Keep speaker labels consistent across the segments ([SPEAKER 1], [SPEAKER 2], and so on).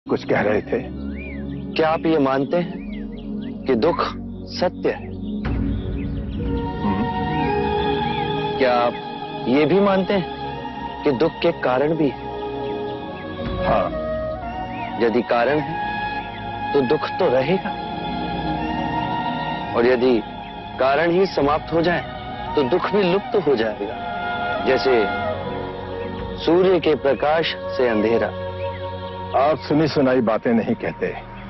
[SPEAKER 1] कुछ कह रहे थे।
[SPEAKER 2] क्या आप ये मानते हैं कि दुख सत्य है? क्या आप ये भी मानते हैं कि दुख के कारण भी है?
[SPEAKER 1] हाँ।
[SPEAKER 2] यदि कारण है तो दुख तो रहेगा, और यदि कारण ही समाप्त हो जाए तो दुख भी लुप्त हो जाएगा। जैसे सूर्य के प्रकाश से अंधेरा।
[SPEAKER 1] आप सुनी सुनाई बातें नहीं कहते,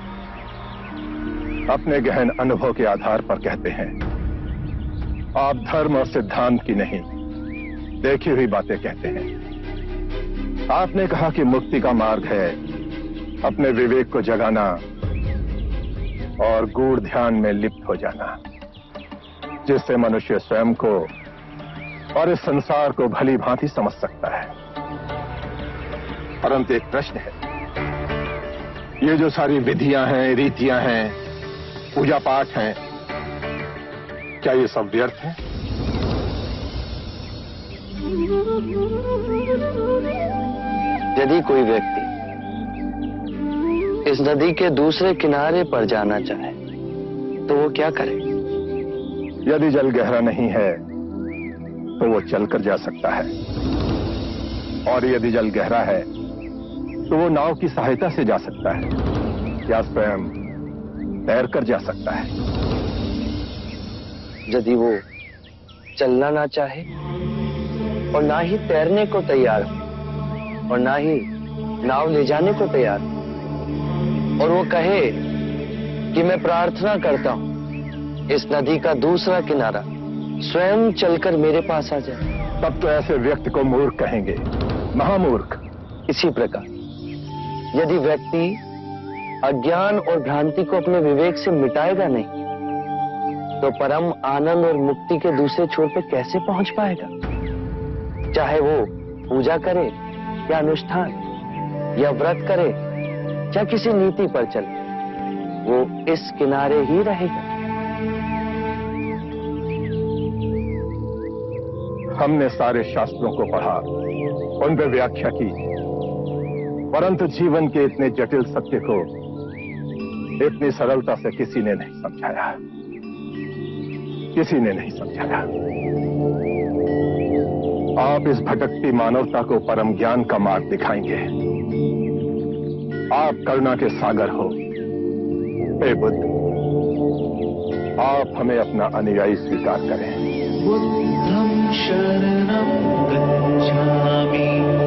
[SPEAKER 1] अपने गहन अनुभव के आधार पर कहते हैं। आप धर्म और सिद्धांत की नहीं, देखी हुई बातें कहते हैं। आपने कहा कि मुक्ति का मार्ग है अपने विवेक को जगाना और गूढ़ ध्यान में लिप्त हो जाना, जिससे मनुष्य स्वयं को और इस संसार को भली भांति समझ सकता है। परंतु एक प्रश्न है, ये जो सारी विधियां हैं, रीतियां हैं, पूजा पाठ हैं, क्या ये सब व्यर्थ है?
[SPEAKER 2] यदि कोई व्यक्ति इस नदी के दूसरे किनारे पर जाना चाहे तो वो क्या करे?
[SPEAKER 1] यदि जल गहरा नहीं है तो वो चलकर जा सकता है, और यदि जल गहरा है तो वो नाव की सहायता से जा सकता है, या स्वयं तैरकर जा सकता है।
[SPEAKER 2] यदि वो चलना ना चाहे और ना ही तैरने को तैयार हो और ना ही नाव ले जाने को तैयार हो, और वो कहे कि मैं प्रार्थना करता हूं इस नदी का दूसरा किनारा स्वयं चलकर मेरे पास आ जाए,
[SPEAKER 1] तब तो ऐसे व्यक्ति को मूर्ख कहेंगे, महामूर्ख।
[SPEAKER 2] इसी प्रकार यदि व्यक्ति अज्ञान और भ्रांति को अपने विवेक से मिटाएगा नहीं तो परम आनंद और मुक्ति के दूसरे छोर पे कैसे पहुंच पाएगा? चाहे वो पूजा करे या अनुष्ठान या व्रत करे या किसी नीति पर चले, वो इस किनारे ही रहेगा।
[SPEAKER 1] हमने सारे शास्त्रों को पढ़ा, उन पर व्याख्या की, परंतु जीवन के इतने जटिल सत्य को इतनी सरलता से किसी ने नहीं समझाया, किसी ने नहीं समझाया। आप इस भटकती मानवता को परम ज्ञान का मार्ग दिखाएंगे। आप करुणा के सागर हो। हे बुद्ध, आप हमें अपना अनुयायी स्वीकार करें।
[SPEAKER 3] बुद्धं शरणं गच्छामि।